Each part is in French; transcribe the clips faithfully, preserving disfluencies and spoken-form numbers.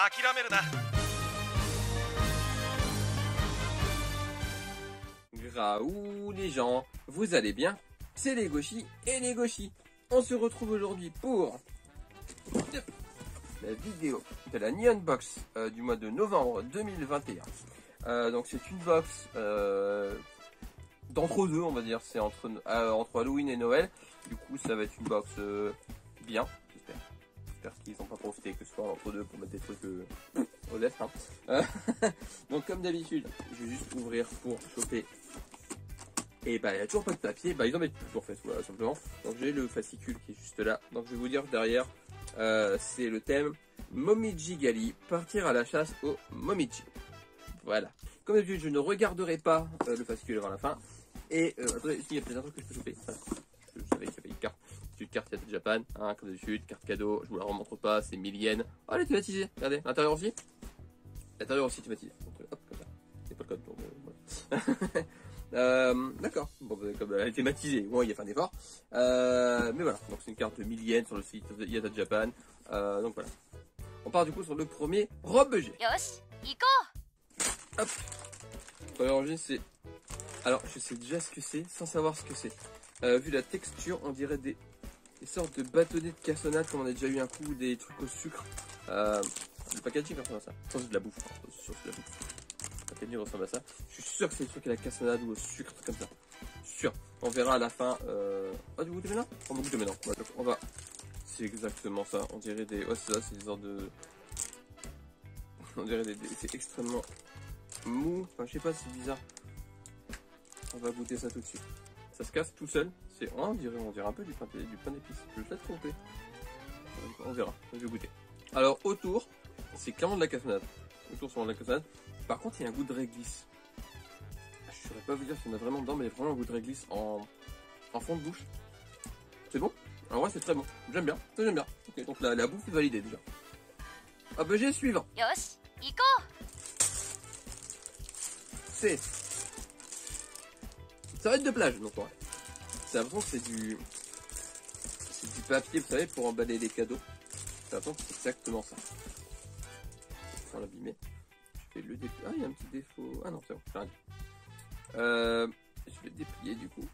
諦めるな。 Graou les gens, vous allez bien? C'est les Gauchis et les Gauchis. On se retrouve aujourd'hui pour la vidéo de la Neon Box euh, du mois de novembre deux mille vingt et un. Euh, donc c'est une box euh, d'entre deux, on va dire. C'est entre, euh, entre Halloween et Noël. Du coup ça va être une box euh, bien, j'espère. J'espère qu'ils n'ont pas profité que ce soit entre deux pour mettre des trucs euh, modestes. Hein. Euh, donc comme d'habitude, je vais juste ouvrir pour choper. Et bah il n'y a toujours pas de papier, bah ils en mettent toujours fait, voilà, simplement. Donc j'ai le fascicule qui est juste là. Donc je vais vous dire derrière, euh, c'est le thème Momiji Gali, partir à la chasse au Momiji. Voilà. Comme d'habitude, je ne regarderai pas euh, le fascicule avant la fin. Et euh, attendez, il y a peut-être un truc que je peux choper. Voilà. Je savais qu'il y avait une carte. C'est une carte Yata Japan, hein, comme d'habitude, carte cadeau, je vous la remontre pas, c'est mille yens. Oh elle est thématisée, regardez, l'intérieur aussi. L'intérieur aussi thématisé. Donc hop, comme ça. C'est pas le code, donc euh, voilà. Euh, D'accord, bon, bah, comme elle est thématisée, bon, il y a fait un effort. Euh, mais voilà, donc c'est une carte de mille yens sur le site de Yata Japan. Euh, donc voilà. On part du coup sur le premier robe G. Yoshi, iko. Hop. Premier robe G, c'est. Alors, je sais déjà ce que c'est, sans savoir ce que c'est. Euh, vu la texture, on dirait des, des sortes de bâtonnets de cassonade, comme on a déjà eu un coup, des trucs au sucre. Euh, le packaging ressemble à ça. Sans c'est de la bouffe, hein, c'est sûr que c'est de la bouffe. Le packaging ressemble à ça. Je suis sûr que c'est des trucs à la cassonade ou au sucre, comme ça. Sûr. On verra à la fin. Euh... Ah, du goûter maintenant? On va goûter maintenant. Ouais, donc on va. C'est exactement ça. On dirait des. Ouais, c'est ça, c'est des sortes de. On dirait des. des... C'est extrêmement mou. Enfin, je sais pas, c'est bizarre. On va goûter ça tout de suite. Ça se casse tout seul. C'est. Oh, on dirait, on dirait un peu du pain, du pain d'épices. Je vais peut-être tromper. On verra. Je vais goûter. Alors, autour, c'est clairement de la cassonade. Autour, c'est vraiment de la cassonade. Par contre, il y a un goût de réglisse. Je saurais pas vous dire s'il y en a vraiment dedans, mais il y a vraiment un goût de réglisse en, en fond de bouche. C'est bon? En vrai, c'est très bon. J'aime bien. Ça, j'aime bien. Ok, donc la, la bouffe est validée déjà. Ah bah j'ai suivant. Yoshi, iko. C'est. Ça va être de plage, donc ouais. C'est l'impression que c'est du. C'est du papier, vous savez, pour emballer les cadeaux. J'ai l'impression que c'est exactement ça. Sans l'abîmer. Je vais le déplier. Ah, il y a un petit défaut. Ah non, c'est bon, j'ai rien dit. Euh, je vais le déplier du coup.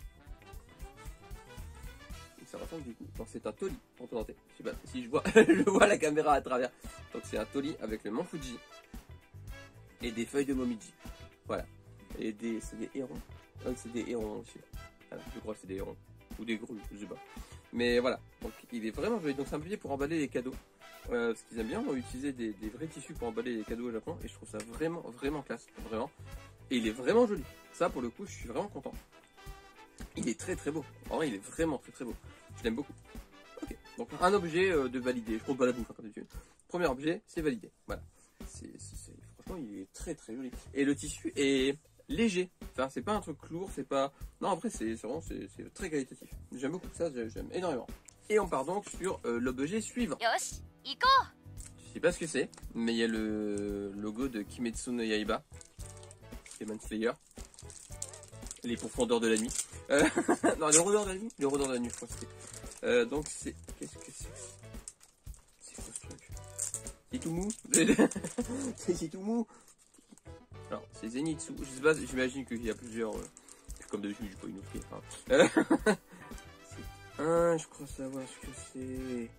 Ça ressemble du coup. Donc c'est un toli pour présenter. Je sais pas si je vois, je vois la caméra à travers. Donc c'est un toli avec le Mont Fuji et des feuilles de Momiji. Voilà. Et des, c'est des hérons. Ah oui, c'est des hérons aussi. Voilà, je crois que c'est des hérons ou des grues, je sais pas. Mais voilà. Donc il est vraiment joli. Donc c'est un papier pour emballer les cadeaux. Euh, ce qu'ils aiment bien, on va utiliser des, des vrais tissus pour emballer les cadeaux au Japon. Et je trouve ça vraiment, vraiment classe. Vraiment. Et il est vraiment joli. Ça, pour le coup, je suis vraiment content. Il est très très beau. En vrai, il est vraiment très très beau. Je l'aime beaucoup. Ok. Donc, un objet euh, de validé. Je compte pas la bouffe, hein, comme d'habitude. Premier objet, c'est validé. Voilà. C'est, c'est, c'est... Franchement, il est très très joli. Et le tissu est léger. Enfin, c'est pas un truc lourd. C'est pas. Non, après, c'est, c'est vraiment c'est, c'est très qualitatif. J'aime beaucoup ça. J'aime énormément. Et on part donc sur euh, l'objet suivant. Yoshi, iko. Je sais pas ce que c'est, mais il y a le logo de Kimetsu no Yaiba. Demon Slayer. Les profondeurs de la nuit. Euh, non, les rôdeurs de la nuit. Les rôdeurs de la nuit, je crois que c'est. Euh, donc c'est. Qu'est-ce que c'est? C'est quoi ce truc? C'est tout mou. C'est tout mou. Alors, c'est Zenitsu. Je sais pas, j'imagine qu'il y a plusieurs. Euh, comme d'habitude, je peux une offrir. Hein. Euh, c'est un, je crois savoir ce que c'est.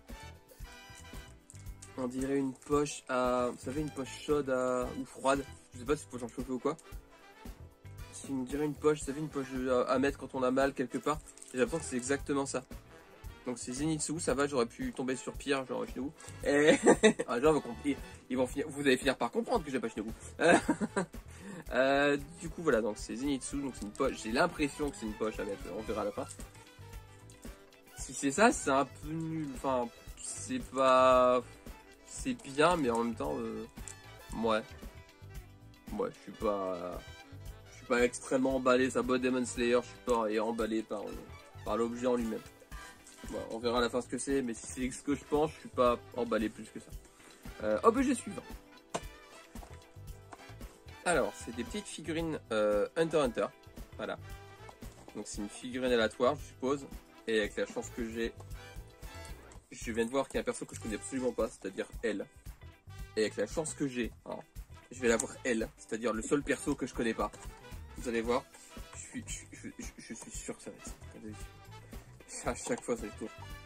On dirait une poche à. Vous savez, une poche chaude à. Ou froide. Je sais pas si c'est poche en chauffer ou quoi. On dirait une poche, vous savez, une poche à mettre quand on a mal quelque part. J'ai l'impression que c'est exactement ça. Donc c'est Zenitsu, ça va, j'aurais pu tomber sur Pierre, genre chez nous. Et ah, genre, ils vont finir, vous allez finir par comprendre que j'ai pas chez nous. euh, du coup voilà, donc c'est Zenitsu, donc c'est une poche. J'ai l'impression que c'est une poche à mettre, on verra à la fin. Si c'est ça, c'est un peu nul. Enfin, c'est pas, c'est bien, mais en même temps, euh... ouais, ouais, je suis pas. Je suis pas extrêmement emballé, ça botte Demon Slayer, je suis pas emballé par, euh, par l'objet en lui-même. Bon, on verra à la fin ce que c'est, mais si c'est ce que je pense, je suis pas emballé plus que ça. Euh, objet suivant. Alors, c'est des petites figurines euh, Hunter x Hunter. Voilà. Donc c'est une figurine aléatoire, je suppose. Et avec la chance que j'ai, je viens de voir qu'il y a un perso que je connais absolument pas, c'est-à-dire elle. Et avec la chance que j'ai, hein, je vais l'avoir elle, c'est-à-dire le seul perso que je connais pas. Vous allez voir, je suis, je, je, je, je suis sûr que ça va être ça. À chaque fois, c'est le tour.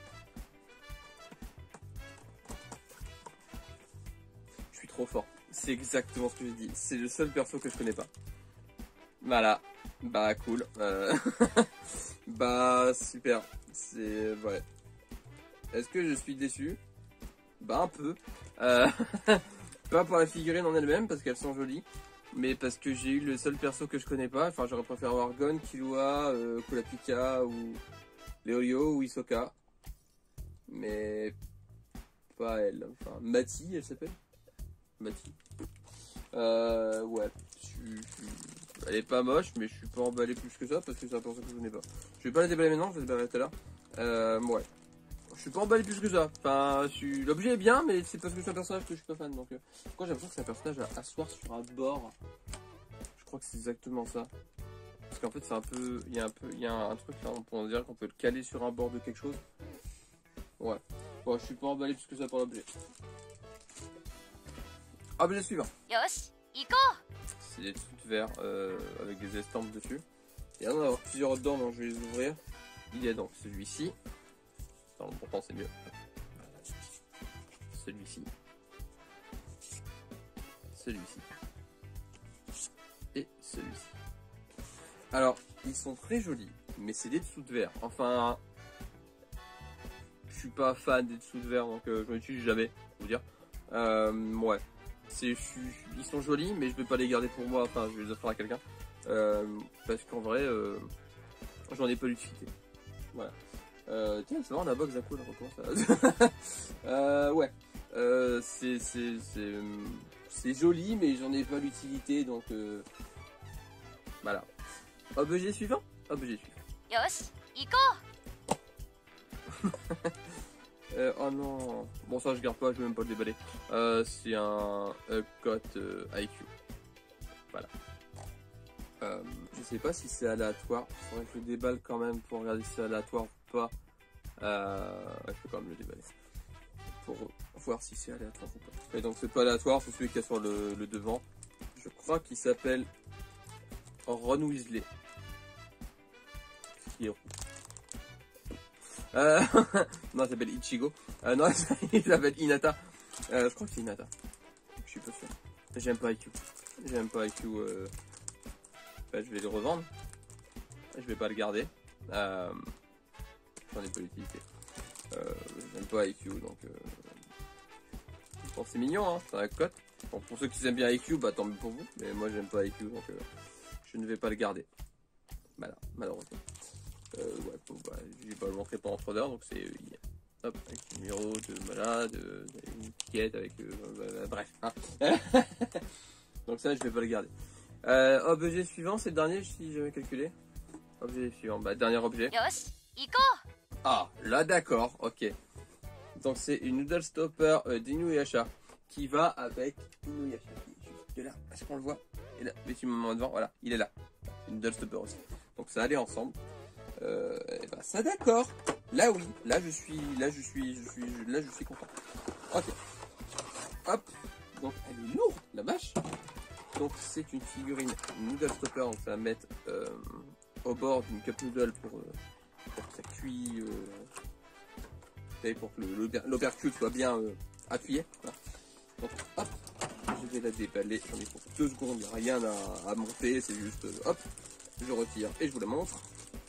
Je suis trop fort. C'est exactement ce que j'ai dit. C'est le seul perso que je connais pas. Voilà. Bah cool. Euh... bah super. C'est ouais. Est-ce que je suis déçu? Bah un peu. Euh... Pas pour la figurine en elle-même parce qu'elles sont jolies, mais parce que j'ai eu le seul perso que je connais pas. Enfin, j'aurais préféré avoir Gon, Killua, euh, Kurapika ou Leolio ou Hisoka, mais pas elle. Enfin, Mati, elle s'appelle. Mati. Euh, ouais. Je, je, elle est pas moche, mais je suis pas emballé plus que ça parce que c'est un perso que je connais pas. Je vais pas la déballer maintenant, je vais la déballer tout à l'heure. Euh, ouais. Je suis pas emballé plus que ça. Enfin, l'objet est bien, mais c'est parce que c'est un personnage que je suis pas fan. Donc, euh, pourquoi j'ai l'impression que c'est un personnage à asseoir sur un bord. Je crois que c'est exactement ça. Parce qu'en fait, c'est un peu, il y a un peu, il y a un, un truc là, on peut dire qu'on peut le caler sur un bord de quelque chose. Ouais. Bon, je suis pas emballé plus que ça pour l'objet. Objet suivant. Yoshi, iko! C'est des trucs verts euh, avec des estampes dessus. Il y en a avoir plusieurs dedans, donc je vais les ouvrir. Il y a donc celui-ci. Non, pourtant c'est mieux. Celui-ci. Celui-ci. Et celui-ci. Alors, ils sont très jolis, mais c'est des dessous de verre. Enfin, je suis pas fan des dessous de verre, donc euh, je m'en utilise jamais, je vous dire. Euh, ouais. C'est, je, je, ils sont jolis, mais je vais pas les garder pour moi. Enfin, je vais les offrir à quelqu'un. Euh, parce qu'en vrai, euh, j'en ai pas l'utilité. Voilà. Euh, tiens, c'est marrant, la box d'un coup, là, recommence. euh, ouais. Euh, c'est, c'est, c'est, c'est joli, mais j'en ai pas l'utilité, donc euh, voilà. Objet suivant. Objet suivant. Yoshi, iko! euh, oh non. Bon, ça, je garde pas, je vais même pas le déballer. Euh, c'est un Epcot euh, I Q. Voilà. Euh, je sais pas si c'est aléatoire. Faudrait que je le déballe quand même pour regarder si c'est aléatoire ou pas. Euh, je peux quand même le déballer pour voir si c'est aléatoire ou pas. Et donc c'est pas aléatoire, c'est celui qui est sur le, le devant. Je crois qu'il s'appelle Ron Weasley. Qui est roux. Euh, non, il s'appelle Ichigo. Euh, non, il s'appelle Hinata. Euh, je crois que c'est Hinata. Je suis pas sûr. J'aime pas I Q. J'aime pas I Q. Euh... Enfin, je vais le revendre. Je vais pas le garder. Euh... J'en ai pas l'utilité. Euh, J'aime pas I Q, donc euh... bon, c'est mignon, hein, c'est un cote. Bon, pour ceux qui aiment bien I Q, bah tant mieux pour vous. Mais moi j'aime pas I Q, donc euh, je ne vais pas le garder. Voilà, malheureusement. Euh, ouais, bon, bah, je vais pas le montrer pendant trois heures, donc c'est euh, hop, avec le numéro de malade, euh, une étiquette avec euh, euh, bref. Hein. Donc ça, je vais pas le garder. Euh, objet suivant, c'est le dernier, si j'avais calculé. Objet suivant, bah dernier objet. Yoshi, iko! Ah, là d'accord, ok. Donc c'est une noodle stopper euh, d'Inuyasha qui va avec Inuyasha qui est juste là. Est-ce qu'on le voit? Et là, mais tu me mets devant, voilà, il est là. Une noodle stopper aussi. Donc ça allait ensemble. Euh, et bah ça d'accord. Là oui, là je suis, là je suis, je suis, là je suis content. Ok. Hop. Donc elle est lourde, la vache. Donc c'est une figurine noodle stopper, donc ça va mettre euh, au bord d'une cup noodle pour, euh, pour que ça cuit, euh, pour que l'opercule soit bien euh, appuyé. Voilà. Donc hop, je vais la déballer, j'en ai pour deux secondes, il n'y a rien à, à monter, c'est juste euh, hop, je retire et je vous la montre.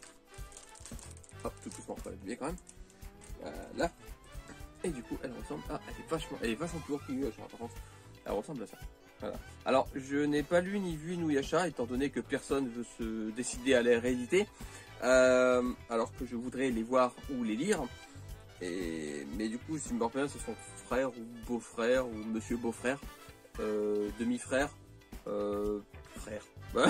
Hop, tout doucement, pas l'abîmer quand même. Voilà. Et du coup elle ressemble à, elle est vachement, elle est vachement plus lourde qu'Inuyasha par contre, elle ressemble à ça. Voilà. Alors, je n'ai pas lu ni vu Inuyasha, étant donné que personne veut se décider à les rééditer, euh, alors que je voudrais les voir ou les lire. Et, mais du coup, si je me rappelle, c'est son frère ou beau-frère ou monsieur beau-frère, euh, demi-frère, euh, frère.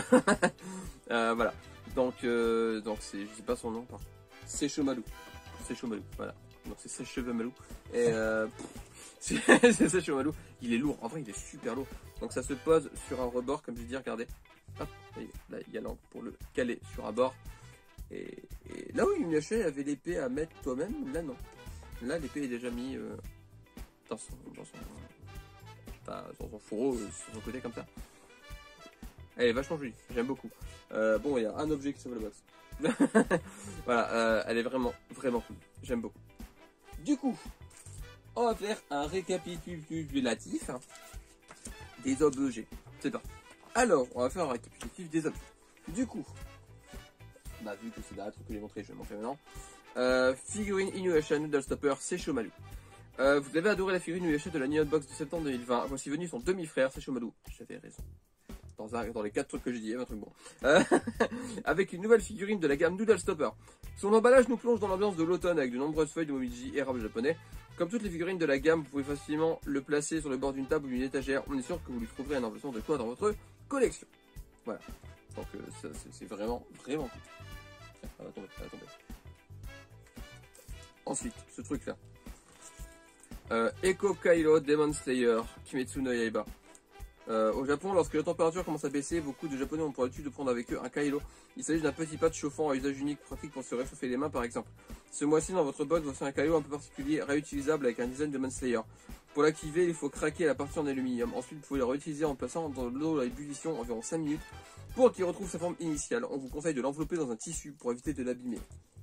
euh, voilà. Donc, euh, donc c'est, je sais pas son nom, par contre. C'est Shomalu. C'est Shomalu. Voilà. Donc c'est ses cheveux Malou. Et euh, c'est ça Shomalu. Il est lourd. En vrai, il est super lourd. Donc ça se pose sur un rebord, comme je dis, regardez. Hop, là, il y a l'angle pour le caler sur un bord. Et, et là où Inuyasha avait l'épée à mettre toi-même, là non. Là, l'épée est déjà mise euh, dans son, dans son, enfin, dans son fourreau, euh, sur son côté comme ça. Elle est vachement jolie, j'aime beaucoup. Euh, bon, il y a un objet qui sauve la box. Voilà, euh, elle est vraiment, vraiment cool. J'aime beaucoup. Du coup, on va faire un récapitulatif des objets. C'est parti. Alors, on va faire un récapitulatif des objets. Du coup, bah, vu que c'est là, truc que j'ai montré, je vais le montrer maintenant. Euh, figurine Inuyasha Noodle Stopper, c'est Shomalu. Euh, vous avez adoré la figurine Inuyasha de la Neon Box de septembre deux mille vingt. Voici venu son demi-frère, c'est Shomalu. J'avais raison. Dans, un, dans les quatre trucs que j'ai dit, il y avait un truc bon. Euh, avec une nouvelle figurine de la gamme Noodle Stopper. Son emballage nous plonge dans l'ambiance de l'automne avec de nombreuses feuilles de momiji et robes japonais. Comme toutes les figurines de la gamme, vous pouvez facilement le placer sur le bord d'une table ou d'une étagère. On est sûr que vous lui trouverez un emplacement de quoi dans votre collection. Voilà. Donc euh, c'est vraiment, vraiment cool. Tiens, ça va tomber, ça va tomber. Ensuite, ce truc-là. Euh, Echo Kairo Demon Slayer Kimetsu no Yaiba. Euh, au Japon, lorsque la température commence à baisser, beaucoup de Japonais ont pour habitude de prendre avec eux un kailo. Il s'agit d'un petit pad chauffant à usage unique, pratique pour se réchauffer les mains par exemple. Ce mois-ci, dans votre box, voici un kailo un peu particulier, réutilisable avec un design de Demon Slayer. Pour l'activer, il faut craquer la partie en aluminium. Ensuite, vous pouvez le réutiliser en plaçant dans l'eau à ébullition environ cinq minutes pour qu'il retrouve sa forme initiale. On vous conseille de l'envelopper dans un tissu pour éviter de l'abîmer.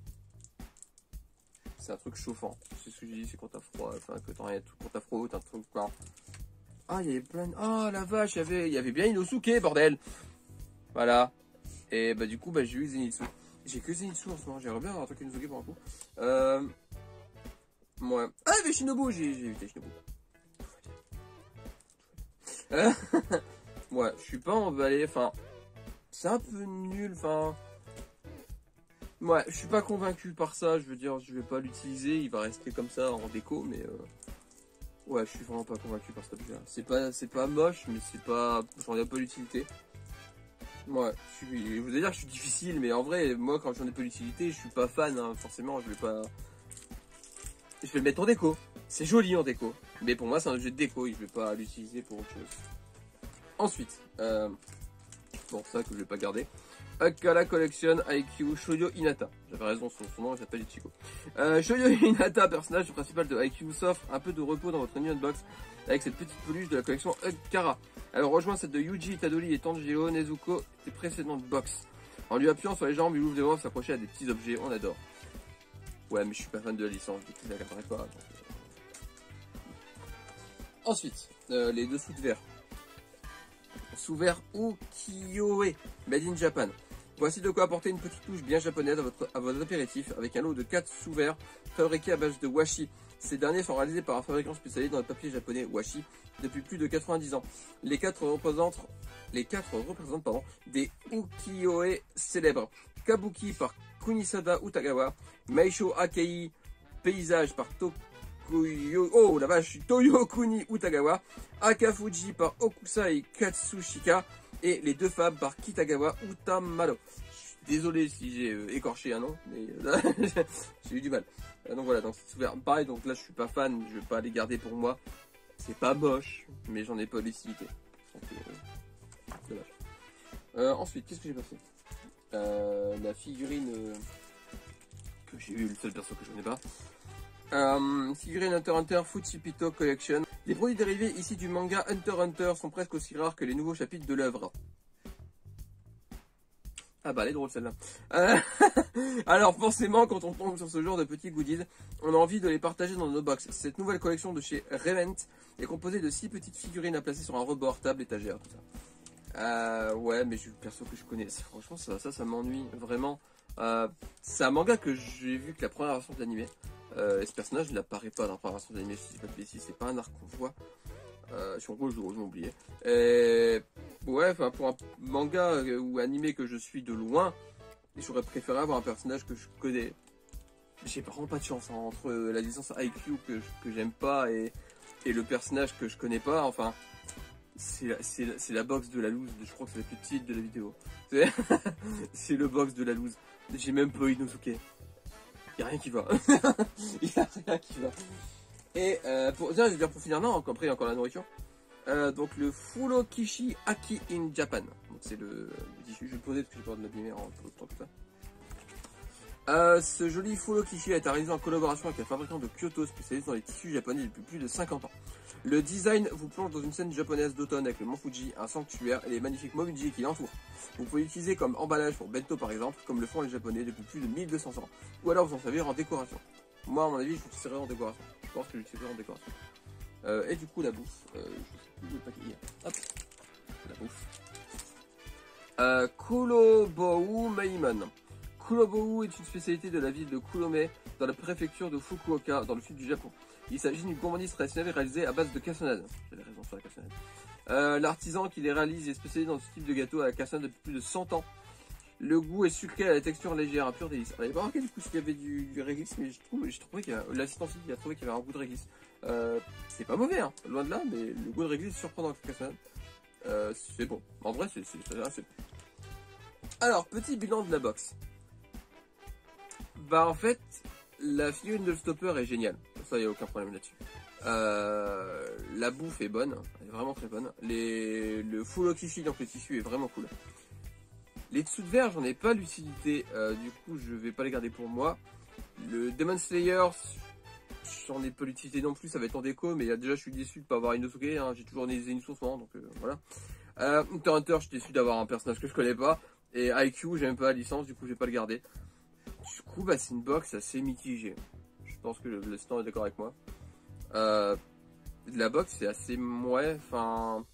C'est un truc chauffant. C'est ce que j'ai dit, c'est quand t'as froid, enfin que t'as rien, quand t'as froid, t'as un truc quoi. Ah, il y avait plein de... Oh la vache, il y avait, il y avait bien Inosuke, bordel. Voilà. Et bah du coup, bah j'ai eu Zenitsu. J'ai que Zenitsu en ce moment, j'aimerais bien avoir un truc Inosuke pour un coup. Euh... Ouais. Ah, il y avait Shinobu, j'ai évité Shinobu. Euh... ouais, je suis pas emballé, enfin... C'est un peu nul, enfin... Ouais, je suis pas convaincu par ça, je veux dire, je vais pas l'utiliser, il va rester comme ça en déco, mais... Euh... Ouais, je suis vraiment pas convaincu par cet objet. C'est pas, c'est pas moche, mais c'est pas, j'en ai pas l'utilité. Ouais, je, suis... je vous ai dire que je suis difficile, mais en vrai, moi, quand j'en ai pas l'utilité, je suis pas fan, hein. Forcément, je vais pas, je vais le mettre en déco. C'est joli en déco, mais pour moi, c'est un objet de déco et je vais pas l'utiliser pour autre chose. Ensuite, euh... bon, ça que je vais pas garder. Akala Collection I Q Shoyo Hinata. J'avais raison, son, son nom il s'appelle Ichigo. Euh, Shoyo Hinata, personnage principal de I Q, s'offre un peu de repos dans votre Neon Box avec cette petite peluche de la collection Kara. Alors rejoint celle de Yuji Itadori et Tanjiro Nezuko des précédentes box. En lui appuyant sur les jambes, il ouvre des bras pour s'approcher à des petits objets, on adore. Ouais, mais je suis pas fan de la licence, du coup je la garderai pas. Donc... Ensuite, euh, les deux sous-verres. Sous-verre Ukiyo-e, made in Japan. Voici de quoi apporter une petite touche bien japonaise à votre, à votre apéritif avec un lot de quatre sous-verres fabriqués à base de washi. Ces derniers sont réalisés par un fabricant spécialisé dans le papier japonais washi depuis plus de quatre-vingt-dix ans. Les quatre représentent, les quatre représentent pardon, des ukiyo-e célèbres. Kabuki par Kunisada Utagawa, Meisho Akei Paysage par Tokuyo, oh la vache, Toyokuni Utagawa, Akafuji par Okusai Katsushika et les deux femmes par Kitagawa Utamaro. Désolé si j'ai euh, écorché un nom, mais euh, j'ai eu du mal. Euh, donc voilà, donc c'est ouvert. Pareil, donc là je suis pas fan, je vais pas les garder pour moi. C'est pas moche, mais j'en ai pas l'utilité. Donc euh, dommage. Euh, ensuite, qu'est-ce que j'ai passé euh, La figurine euh, que j'ai eu, le seul perso que je connais pas. Euh, figurine Hunter x Hunter Fuchipito Collection. Les produits dérivés ici du manga Hunter x Hunter sont presque aussi rares que les nouveaux chapitres de l'œuvre. Ah bah elle est drôle celle-là. Euh, alors forcément quand on tombe sur ce genre de petits goodies, on a envie de les partager dans nos box. Cette nouvelle collection de chez Revent est composée de six petites figurines à placer sur un rebord, table, étagère, tout ça. Euh, ouais mais je perso que je connais, franchement ça ça, ça m'ennuie vraiment. Euh, c'est un manga que j'ai vu que la première version de l'animé. Euh, et ce personnage n'apparaît pas dans la première version de l'animé, si je dis pas de bêtises, c'est pas un arc qu'on voit. Euh, sur gros, je l'ai oublié. Et ouais, enfin pour un manga ou animé que je suis de loin, j'aurais préféré avoir un personnage que je connais. J'ai vraiment pas de chance hein, entre la licence I Q que, que j'aime pas et, et le personnage que je connais pas. Enfin, c'est la, c'est la box de la loose. Je crois que c'est la plus petite de la vidéo. C'est le box de la loose. J'ai même pas Inosuke. Y'a rien qui va. Y'a rien qui va. Et euh, pour, déjà, je vais dire pour finir, non, après il y a encore la nourriture. Euh, donc le Furokishi Aki in Japan. Donc c'est le, le tissu, je vais le poser parce que j'ai peur de l'abîmer en temps que ça. Euh, ce joli Furokishi a été réalisé en collaboration avec un fabricant de Kyoto spécialisé dans les tissus japonais depuis plus de cinquante ans. Le design vous plonge dans une scène japonaise d'automne avec le mont Fuji, un sanctuaire et les magnifiques mobiliers qui l'entourent. Vous pouvez l'utiliser comme emballage pour bento par exemple, comme le font les japonais depuis plus de mille deux cents ans. Ou alors vous en servir en décoration. Moi à mon avis je l'utiliserai en décoration. Je pense que je l'utiliserai en décoration. Euh, et du coup la bouffe, euh, je sais plus où le paquet il y a. Hop, la bouffe. Euh, Kurobou Meiman. Kurobou est une spécialité de la ville de Kurome, dans la préfecture de Fukuoka, dans le sud du Japon. Il s'agit d'une gourmandise traditionnelle réalisée à base de cassonade. J'avais raison sur la cassonade. Euh, L'artisan qui les réalise est spécialisé dans ce type de gâteau à la cassonade depuis plus de cent ans. Le goût est sucré à la texture légère, un pur délice. On n'avait pas remarqué du coup s'il y avait du, du réglisse, mais je trouve, je trouvais qu'il y a l'assistant il a trouvé qu'il y avait un goût de réglisse. Euh, c'est pas mauvais, hein, loin de là, mais le goût de réglisse est surprenant avec la cassonade. Euh, c'est bon. En vrai, c'est assez bon. Alors, petit bilan de la box. Bah en fait, la figurine de le stopper est géniale. Ça, il n'y a aucun problème là-dessus. Euh, la bouffe est bonne, elle est vraiment très bonne. Les, le full okishi, donc le tissu est vraiment cool. Les dessous de verre, j'en ai pas l'utilité, euh, du coup je vais pas les garder pour moi. Le Demon Slayer, j'en ai pas l'utilité non plus, ça va être en déco, mais déjà je suis déçu de pas avoir Inosuke, hein, j'ai toujours des Zenitsu en ce moment, donc euh, voilà. Euh, Hunter x Hunter, je suis déçu d'avoir un personnage que je connais pas. Et I Q, j'aime pas la licence, du coup je vais pas le garder. Du coup, bah c'est une box assez mitigée. Je pense que le, le stand est d'accord avec moi. Euh, la box c'est assez ouais, enfin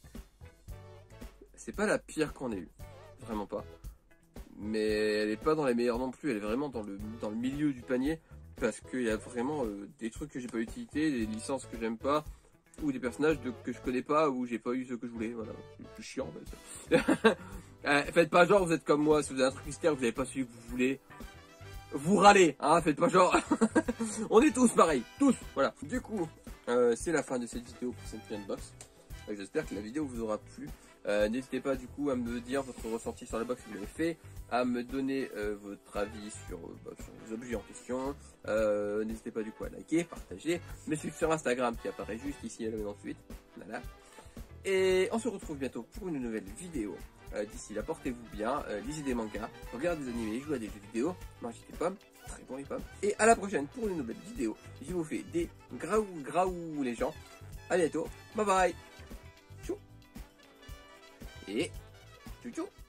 c'est pas la pire qu'on ait eu, vraiment pas. Mais elle est pas dans les meilleures non plus, elle est vraiment dans le dans le milieu du panier parce qu'il y a vraiment euh, des trucs que j'ai pas utilité, des licences que j'aime pas ou des personnages de, que je connais pas ou j'ai pas eu ce que je voulais. Voilà, c'est plus chiant. euh, faites pas genre vous êtes comme moi, si vous avez un truc mystère, vous avez pas celui que vous voulez. Vous râlez, hein, faites pas genre. On est tous pareils, tous, voilà. Du coup, euh, c'est la fin de cette vidéo pour cette unbox. Euh, J'espère que la vidéo vous aura plu. Euh, N'hésitez pas du coup à me dire votre ressenti sur la box si vous l'avez fait, à me donner euh, votre avis sur, euh, bah, sur les objets en question. Euh, N'hésitez pas du coup à liker, partager, me suivre sur Instagram qui apparaît juste ici à la suite. Voilà. Et on se retrouve bientôt pour une nouvelle vidéo. Euh, D'ici là, portez-vous bien, euh, lisez des mangas, regardez des animés, jouez à des jeux vidéo, mangez des pommes, très bon les pommes. Et à la prochaine pour une nouvelle vidéo. Je vous fais des graou graou les gens. À bientôt, bye bye. Tchou. Et tchou tchou.